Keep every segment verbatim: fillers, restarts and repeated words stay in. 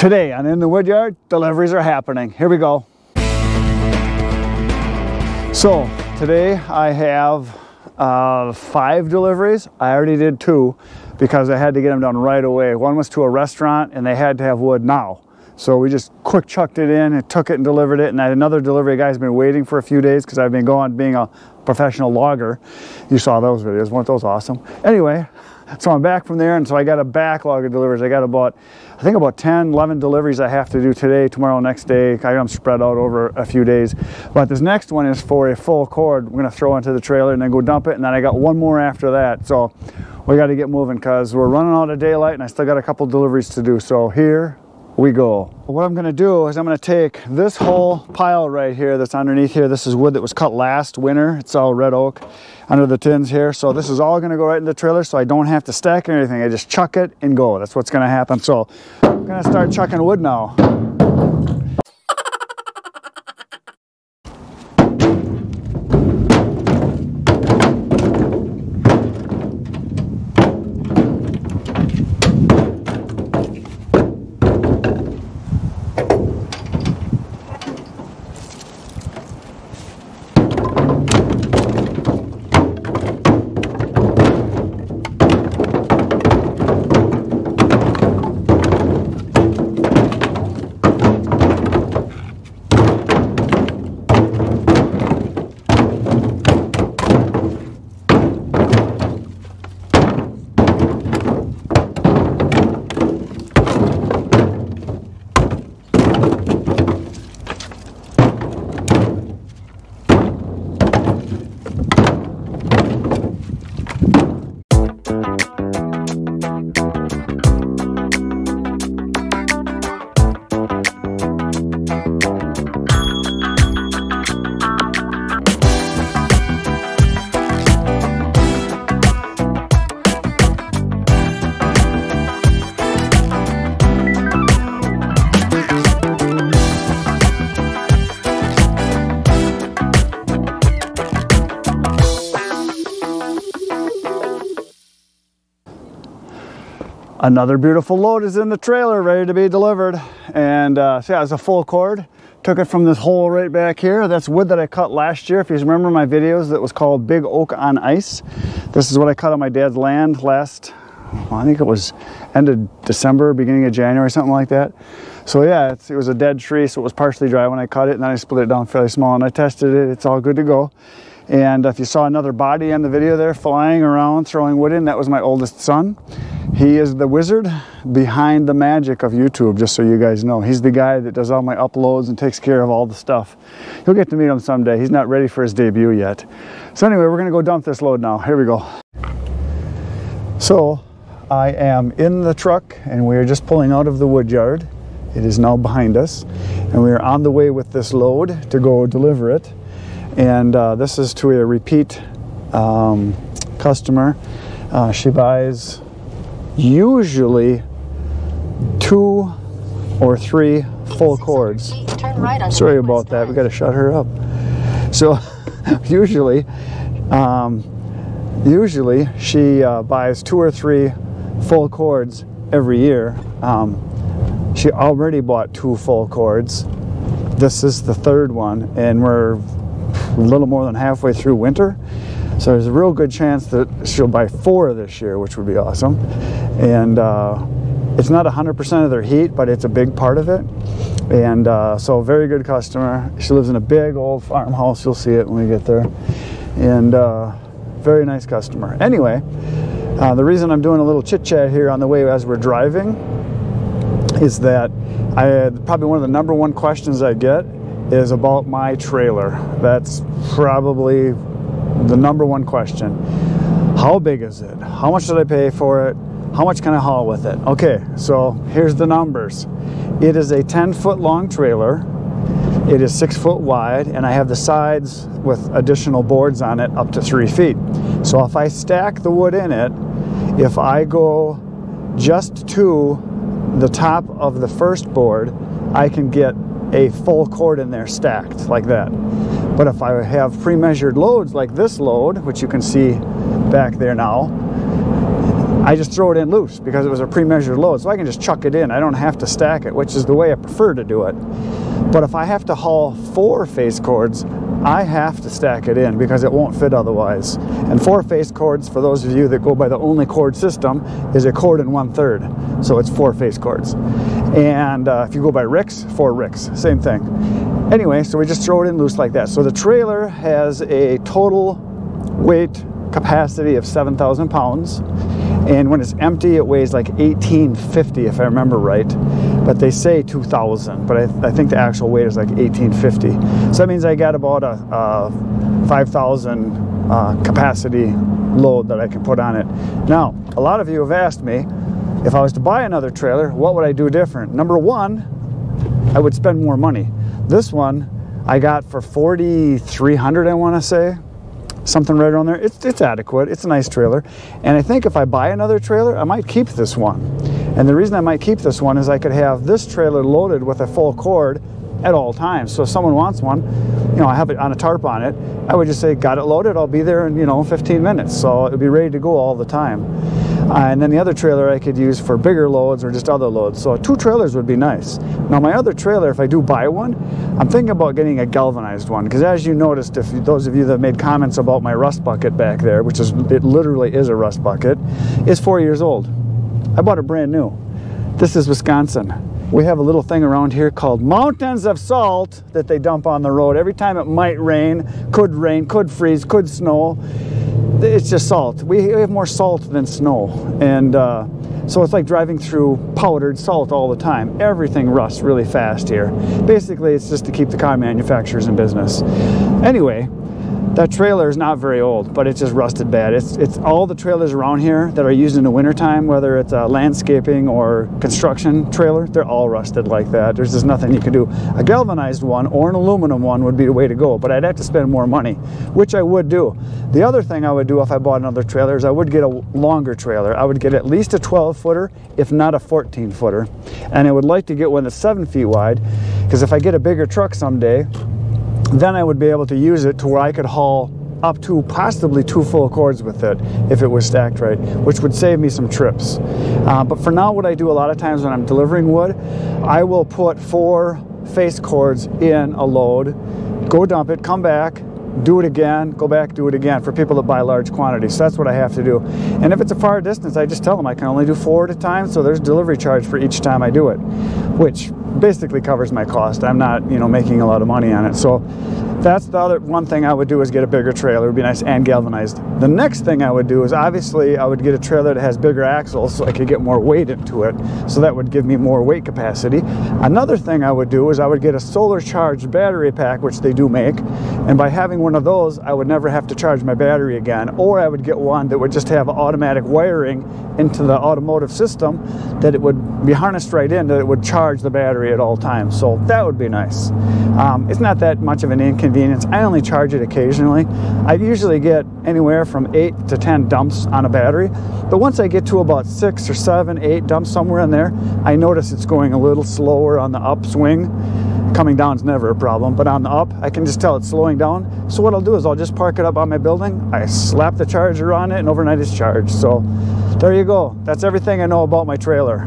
Today on In the Woodyard, deliveries are happening. Here we go. So today I have uh, five deliveries. I already did two because I had to get them done right away. One was to a restaurant and they had to have wood now. So we just quick chucked it in and took it and delivered it. And I had another delivery guy's been waiting for a few days because I've been going being a professional logger. You saw those videos, weren't those awesome? Anyway, so I'm back from there, and so I got a backlog of deliveries. I got about, I think about ten, eleven deliveries I have to do today, tomorrow, next day. I got them spread out over a few days. But this next one is for a full cord. We're gonna throw into the trailer and then go dump it, and then I got one more after that. So we gotta get moving because we're running out of daylight and I still got a couple deliveries to do. So here we go. What I'm gonna do is I'm gonna take this whole pile right here that's underneath here. This is wood that was cut last winter. It's all red oak under the tins here. So this is all gonna go right in the trailer so I don't have to stack anything. I just chuck it and go. That's what's gonna happen. So I'm gonna start chucking wood now. Another beautiful load is in the trailer, ready to be delivered. And uh, so yeah, it's a full cord. Took it from this hole right back here. That's wood that I cut last year. If you remember my videos, that was called Big Oak on Ice. This is what I cut on my dad's land last, well, I think it was end of December, beginning of January, something like that. So yeah, it's, it was a dead tree, so it was partially dry when I cut it, and then I split it down fairly small, and I tested it. It's all good to go. And if you saw another body on the video there flying around, throwing wood in, that was my oldest son. He is the wizard behind the magic of YouTube, just so you guys know. He's the guy that does all my uploads and takes care of all the stuff. You'll get to meet him someday. He's not ready for his debut yet. So anyway, we're gonna go dump this load now. Here we go. So I am in the truck and we are just pulling out of the wood yard. It is now behind us. And we are on the way with this load to go deliver it. And uh, this is to a repeat um, customer. Uh, she buys usually two or three full cords. Right. Sorry about that, we got to shut her up. So usually um, usually she uh, buys two or three full cords every year. Um, she already bought two full cords. This is the third one, and we're a little more than halfway through winter. So there's a real good chance that she'll buy four this year, which would be awesome. And uh, it's not one hundred percent of their heat, but it's a big part of it. And uh, so very good customer. She lives in a big old farmhouse. You'll see it when we get there. And uh, very nice customer. Anyway, uh, the reason I'm doing a little chit chat here on the way as we're driving is that I probably one of the number one questions I get is about my trailer. That's probably the number one question. How big is it? How much did I pay for it? How much can I haul with it? Okay, so here's the numbers. It is a ten foot long trailer. It is six foot wide, and I have the sides with additional boards on it up to three feet. So if I stack the wood in it, if I go just to the top of the first board, I can get a full cord in there stacked like that. But if I have pre-measured loads like this load, which you can see back there now, I just throw it in loose because it was a pre-measured load, so I can just chuck it in. I don't have to stack it, which is the way I prefer to do it. But if I have to haul four face cords, I have to stack it in because it won't fit otherwise. And four face cords, for those of you that go by the only cord system, is a cord and one third. So it's four face cords. And uh, if you go by ricks, four ricks, same thing. Anyway, so we just throw it in loose like that. So the trailer has a total weight capacity of seven thousand pounds. And when it's empty, it weighs like eighteen fifty, if I remember right. But they say two thousand, but I, I think the actual weight is like eighteen fifty. So that means I got about a, a five thousand uh, capacity load that I can put on it. Now, a lot of you have asked me, if I was to buy another trailer, what would I do different? Number one, I would spend more money. This one I got for forty-three hundred, I want to say. Something right around there. It's, it's adequate. It's a nice trailer. And I think if I buy another trailer, I might keep this one. And the reason I might keep this one is I could have this trailer loaded with a full cord at all times. So if someone wants one, you know, I have it on a tarp on it, I would just say, got it loaded, I'll be there in, you know, fifteen minutes. So it would be ready to go all the time. Uh, and then the other trailer I could use for bigger loads or just other loads. So two trailers would be nice. Now my other trailer, if I do buy one, I'm thinking about getting a galvanized one, because as you noticed, if you, those of you that made comments about my rust bucket back there, which is, it literally is a rust bucket, is four years old. I bought it brand new. This is Wisconsin. We have a little thing around here called mountains of salt that they dump on the road. Every time it might rain, could rain, could freeze, could snow. It's just salt. We have more salt than snow. And uh, so it's like driving through powdered salt all the time. Everything rusts really fast here. Basically, it's just to keep the car manufacturers in business. Anyway, that trailer is not very old, but it's just rusted bad. It's, it's all the trailers around here that are used in the wintertime, whether it's a landscaping or construction trailer, they're all rusted like that. There's just nothing you can do. A galvanized one or an aluminum one would be the way to go, but I'd have to spend more money, which I would do. The other thing I would do if I bought another trailer is I would get a longer trailer. I would get at least a twelve footer, if not a fourteen footer. And I would like to get one that's seven feet wide, because if I get a bigger truck someday, then I would be able to use it to where I could haul up to possibly two full cords with it if it was stacked right, which would save me some trips. Uh, but for now, what I do a lot of times when I'm delivering wood, I will put four face cords in a load, go dump it, come back, do it again, go back, do it again for people that buy large quantities. So that's what I have to do. And if it's a far distance, I just tell them I can only do four at a time, so there's delivery charge for each time I do it, which basically covers my cost. I'm not, you know, making a lot of money on it. So that's the other one thing I would do, is get a bigger trailer. It would be nice and galvanized. The next thing I would do is obviously I would get a trailer that has bigger axles so I could get more weight into it. So that would give me more weight capacity. Another thing I would do is I would get a solar charged battery pack, which they do make. And by having one of those, I would never have to charge my battery again. Or I would get one that would just have automatic wiring into the automotive system, that it would be harnessed right in, that it would charge the battery at all times. So that would be nice. Um, it's not that much of an inconvenience. I only charge it occasionally. I usually get anywhere from eight to ten dumps on a battery, but once I get to about six or seven, eight dumps somewhere in there, I notice it's going a little slower on the upswing. Coming down is never a problem, but on the up, I can just tell it's slowing down. So what I'll do is I'll just park it up on my building, I slap the charger on it, and overnight it's charged. So there you go. That's everything I know about my trailer.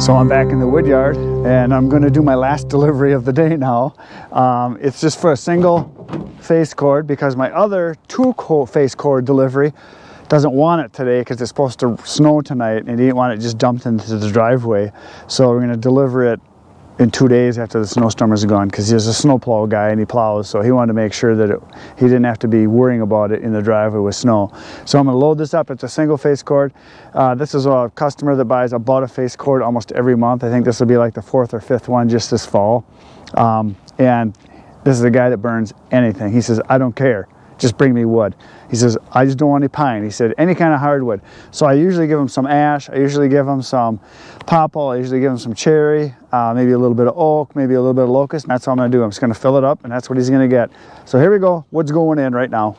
So I'm back in the wood yard, and I'm going to do my last delivery of the day now. Um, it's just for a single face cord because my other two face cord delivery doesn't want it today because it's supposed to snow tonight, and he didn't want it just dumped into the driveway. So we're going to deliver it in two days after the snowstorm is gone, because he's a snowplow guy and he plows, so he wanted to make sure that it, he didn't have to be worrying about it in the driveway with snow. So I'm going to load this up. It's a single face cord. Uh, this is a customer that buys about a face cord almost every month. I think this will be like the fourth or fifth one just this fall. Um, and this is a guy that burns anything. He says, I don't care, just bring me wood. He says, I just don't want any pine. He said, any kind of hardwood. So I usually give him some ash. I usually give him some popple. I usually give him some cherry, uh, maybe a little bit of oak, maybe a little bit of locust. And that's all I'm going to do. I'm just going to fill it up, and that's what he's going to get. So here we go. Wood's going in right now.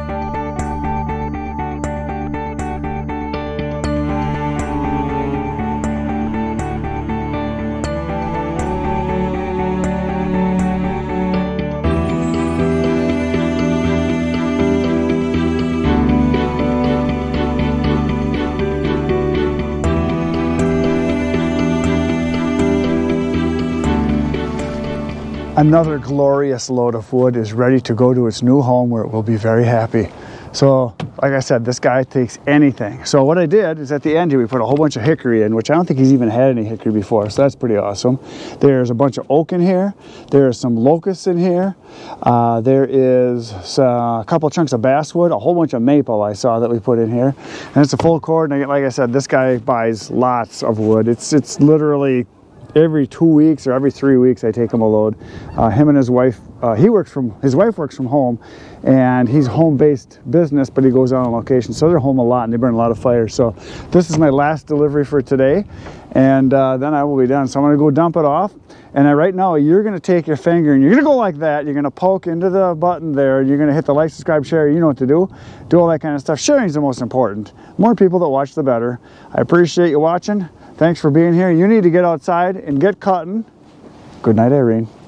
Another glorious load of wood is ready to go to its new home where it will be very happy. So, like I said, this guy takes anything. So what I did is at the end here, we put a whole bunch of hickory in, which I don't think he's even had any hickory before, so that's pretty awesome. There's a bunch of oak in here. There's some locusts in here. Uh, there is uh, a couple chunks of basswood, a whole bunch of maple I saw that we put in here. And it's a full cord, and like I said, this guy buys lots of wood. It's, it's literally every two weeks or every three weeks I take him a load. Uh, him and his wife, uh, he works from, his wife works from home, and he's home-based business, but he goes out on location. So they're home a lot, and they burn a lot of fire. So this is my last delivery for today, and uh, then I will be done. So I'm gonna go dump it off. And then right now, you're gonna take your finger and you're gonna go like that. You're gonna poke into the button there. You're gonna hit the like, subscribe, share. You know what to do. Do all that kind of stuff. Sharing is the most important. More people that watch, the better. I appreciate you watching. Thanks for being here. You need to get outside and get cutting. Good night, Irene.